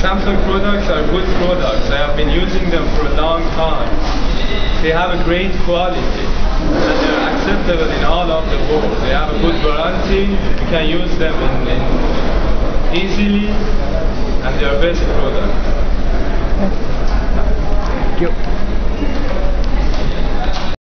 Samsung products are good products. I have been using them for a long time. They have a great quality and they're acceptable in all of the world. They have a good warranty. You can use them easily and they are best products. Thank you.